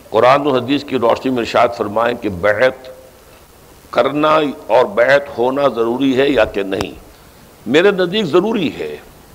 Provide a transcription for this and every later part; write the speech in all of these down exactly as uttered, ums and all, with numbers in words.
قرآن و حدیث کی روشنی میں ارشاد فرمائیں کہ بیعت کرنا اور بیعت ہونا ضروری ہے یا کہ نہیں؟ میرے نزدیک ضروری ہے،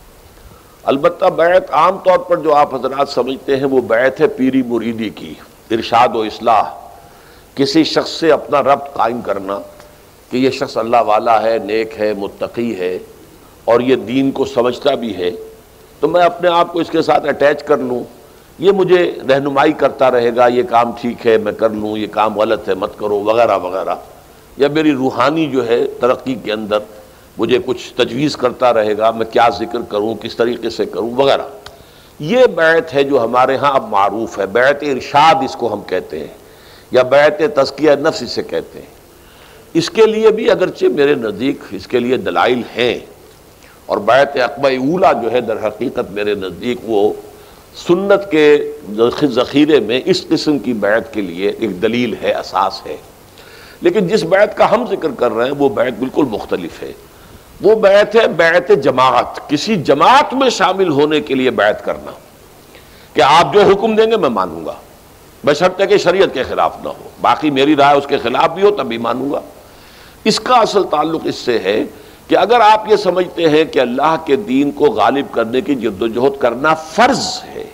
البتہ بیعت عام طور پر جو آپ حضرات سمجھتے ہیں وہ بیعت ہے پیری مریدی کی، ارشاد و اصلاح، کسی شخص سے اپنا ربط قائم کرنا کہ یہ شخص اللہ والا ہے، نیک ہے، متقی ہے اور یہ دین کو سمجھتا بھی ہے، تو میں اپنے آپ کو اس کے ساتھ اٹیچ کر لوں، یہ مجھے رہنمائی کرتا رہے گا، یہ کام ٹھیک ہے میں کر لوں، یہ کام غلط ہے مت کرو وغیرہ وغیرہ، یا میری روحانی جو ہے ترقی کے اندر مجھے کچھ تجویز کرتا رہے گا، میں کیا ذکر کروں، کس طریقے سے کروں وغیرہ۔ یہ بیعت ہے جو ہمارے ہاں اب معروف ہے، بیعت ارشاد اس کو ہم کہتے ہیں، یا بیعت تزکیہ نفس اسے کہتے ہیں۔ اس کے لیے بھی اگرچہ میرے نزدیک اس کے لیے دلائل ہیں، اور بیعت عقبہ اولیٰ جو ہے در حقیقت میرے نزدیک وہ سنت کے ذخیرے میں اس قسم کی بیعت کے لیے ایک دلیل ہے، اساس ہے، لیکن جس بیعت کا ہم ذکر کر رہے ہیں وہ بیعت بالکل مختلف ہے۔ وہ بیعت ہے بیعت جماعت، کسی جماعت میں شامل ہونے کے لیے بیعت کرنا کہ آپ جو حکم دیں گے میں مانوں گا، بشرطے کہ شریعت کے خلاف نہ ہو، باقی میری رائے اس کے خلاف بھی ہو تب بھی مانوں گا۔ اس کا اصل تعلق اس سے ہے کہ اگر آپ یہ سمجھتے ہیں کہ اللہ کے دین کو غالب کرنے کی جد و جہد کرنا فرض ہے،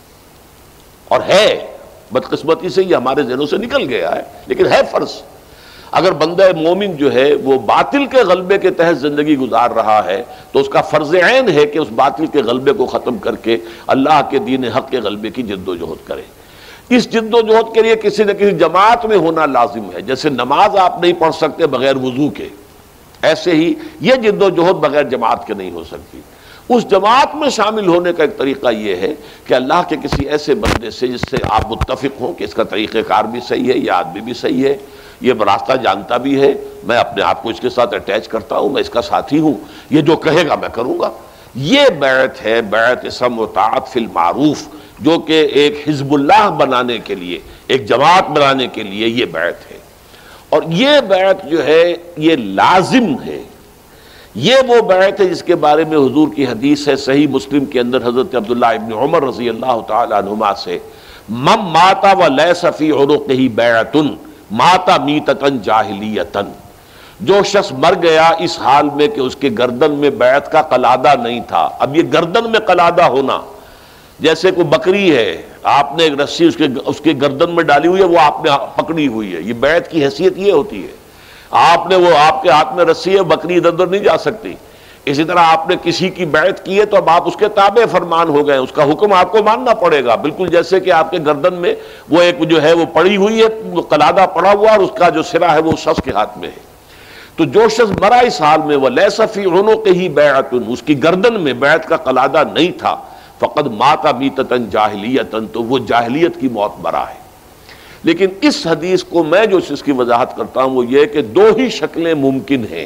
اور ہے، بدقسمتی سے یہ ہمارے ذہنوں سے نکل گیا ہے لیکن ہے فرض، اگر بندہ مومن جو ہے وہ باطل کے غلبے کے تحت زندگی گزار رہا ہے تو اس کا فرض عین ہے کہ اس باطل کے غلبے کو ختم کر کے اللہ کے دین حق کے غلبے کی جد و جہد کرے۔ اس جد و جہد کے لیے کسی نہ کسی جماعت میں ہونا لازم ہے، جیسے نماز آپ نہیں پڑھ سکتے بغیر وضو کے، ایسے ہی یہ جد و جہد بغیر جماعت کے نہیں ہو سکتی۔ اس جماعت میں شامل ہونے کا ایک طریقہ یہ ہے کہ اللہ کے کسی ایسے بندے سے جس سے آپ متفق ہوں کہ اس کا طریقہ کار بھی صحیح ہے، یہ آدمی بھی صحیح ہے، یہ راستہ جانتا بھی ہے، میں اپنے آپ کو اس کے ساتھ اٹیچ کرتا ہوں، میں اس کا ساتھی ہوں، یہ جو کہے گا میں کروں گا۔ یہ بیعت ہے، بیعت سمع و طاعت فی المعروف، جو کہ ایک حزب اللہ بنانے کے لیے، ایک جماعت بنانے کے لیے یہ بیعت ہے، اور یہ بیعت جو ہے یہ لازم ہے۔ یہ وہ بیعت ہے جس کے بارے میں حضور کی حدیث ہے صحیح مسلم کے اندر حضرت عبداللہ ابن عمر رضی اللہ تعالی عنہما سے، من مات ولیس فی عنقہ بیعۃ مات میتۃ جاہلیۃ، جو شخص مر گیا اس حال میں کہ اس کے گردن میں بیعت کا قلادہ نہیں تھا۔ اب یہ گردن میں قلادہ ہونا، جیسے کوئی بکری ہے، آپ نے ایک رسی اس کے اس کے گردن میں ڈالی ہوئی ہے، وہ آپ نے پکڑی ہوئی ہے، یہ بیعت کی حیثیت یہ ہوتی ہے۔ آپ نے وہ آپ کے ہاتھ میں رسی ہے، بکری ادھر ادھر نہیں جا سکتی۔ اسی طرح آپ نے کسی کی بیعت کی ہے تو اب آپ اس کے تابع فرمان ہو گئے، اس کا حکم آپ کو ماننا پڑے گا، بالکل جیسے کہ آپ کے گردن میں وہ ایک جو ہے وہ پڑی ہوئی ہے، وہ قلادہ پڑا ہوا اور اس کا جو سرا ہے وہ شخص کے ہاتھ میں ہے۔ تو جو شخص مرا اس حال میں ولیس فی عنقہ بیعۃ، اس کی گردن میں بیعت کا قلادہ نہیں تھا، فقد مات میتۃ جاہلیۃ، تو وہ جاہلیت کی موت مرا ہے۔ لیکن اس حدیث کو میں جو اس کی وضاحت کرتا ہوں وہ یہ کہ دو ہی شکلیں ممکن ہیں،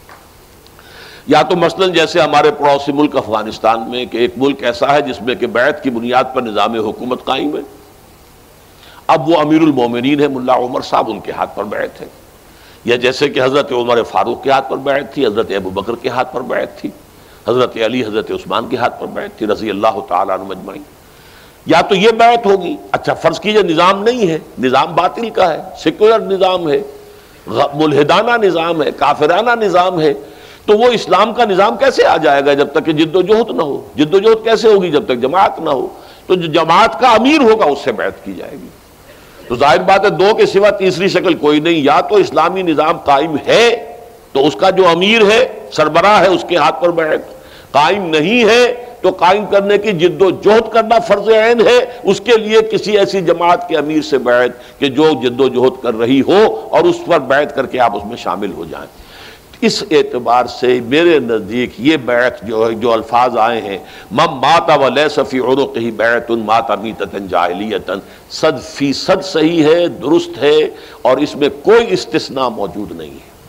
یا تو مثلا جیسے ہمارے پڑوسی ملک افغانستان میں کہ ایک ملک ایسا ہے جس میں کہ بیعت کی بنیاد پر نظام حکومت قائم ہے، اب وہ امیر المومنین ہے ملا عمر صاحب، ان کے ہاتھ پر بیعت ہے، یا جیسے کہ حضرت عمر فاروق کے ہاتھ پر بیعت تھی، حضرت ابو بکر کے ہاتھ پر بیعت تھی، حضرت علی حضرت عثمان کے ہاتھ پر بیعت تھی رضی اللہ تعالیٰ عنہم اجمعین۔ یا تو یہ بیعت ہوگی، اچھا فرض کیجئے نظام نہیں ہے، نظام باطل کا ہے، سیکولر نظام ہے، ملحدانہ نظام ہے، کافرانہ نظام ہے، تو وہ اسلام کا نظام کیسے آ جائے گا جب تک کہ جد و جہد نہ ہو؟ جد و جہد کیسے ہوگی جب تک جماعت نہ ہو؟ تو جو جماعت کا امیر ہوگا اس سے بیعت کی جائے گی۔ تو ظاہر بات ہے دو کے سوا تیسری شکل کوئی نہیں، یا تو اسلامی نظام قائم ہے تو اس کا جو امیر ہے سربراہ ہے اس کے ہاتھ پر بیعت، قائم نہیں ہے تو قائم کرنے کی جد و جہد کرنا فرض عین ہے، اس کے لیے کسی ایسی جماعت کے امیر سے بیعت کہ جو جد و جہد کر رہی ہو اور اس پر بیعت کر کے آپ اس میں شامل ہو جائیں۔ اس اعتبار سے میرے نزدیک یہ بیعت جو جو الفاظ آئے ہیں من مات ولیس فی عنقہ بیعۃ مات میتۃ جاہلیۃ، صد فیصد صحیح ہے، درست ہے، اور اس میں کوئی استثناء موجود نہیں ہے۔